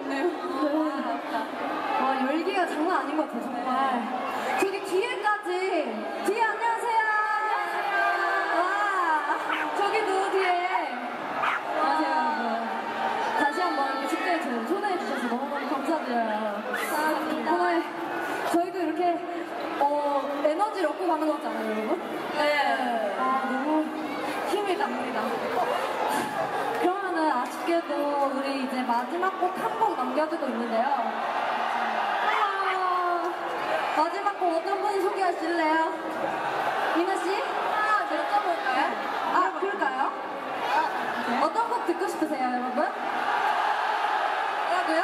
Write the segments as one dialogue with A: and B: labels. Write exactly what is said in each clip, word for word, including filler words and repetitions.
A: 없네요. 네. 와, 열기가 장난 아닌 것 같아요, 정말. 저기 뒤에까지. 뒤에 안녕하세요. 와, 저기도 뒤에. 안녕하세요, 여러분. 다시 한번 이렇게 집회에 저를 초대해주셔서 너무너무 감사드려요. 감사합니다. 정말 저희도 이렇게 어, 에너지를 얻고 가는 것 같지 않아요, 여러분? 네. 아, 너무 힘이 납니다. 그러면은 아쉽게도 우리 이제 마지막 곡 한 곡 남겨두고 있는데요. 아, 마지막 곡 어떤 분 소개하실래요? 미나씨? 하나 여쭤볼까요? 아, 그럴까요? 아, 네. 어떤 곡 듣고 싶으세요, 여러분? 뭐라고요?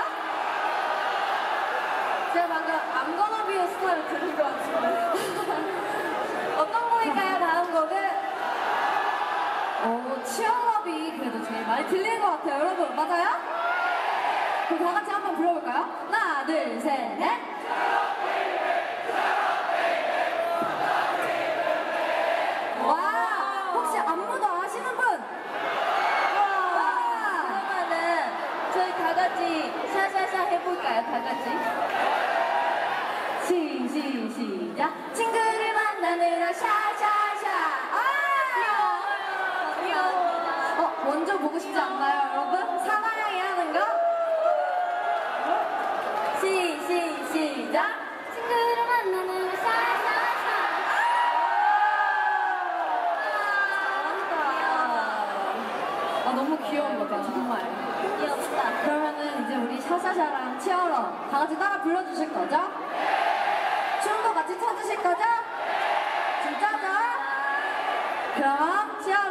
A: 제가 방금 I'm gonna be a star를 들은 것 같은데. 어떤 곡일까요, 다음 곡은? 오, 치얼업이 그래도 제일 많이 들리는 것 같아요, 여러분. 맞아요? 그럼 다 같이 한번 불러볼까요? 하나, 둘, 셋, 넷! 와! 혹시 안무도 아시는 분? 와! 그러면은 저희 다 같이 샤샤샤 해볼까요, 다 같이? 시, 시, 시작! 친구를 만나느라 샤샤샤! 아! 귀여워! 어, 먼저 보고 싶지 않나요, 여러분? 사나양이 하는 거? 시, 시, 시작! 친구를 만나는 샤샤샤! 아, 너무 귀여운 것 같아요, 정말. 귀엽다. 그러면은 이제 우리 샤샤샤랑 치얼업 다 같이 따라 불러주실 거죠? 춤도 같이 춰주실 거죠? 진짜죠? 그럼 치얼업!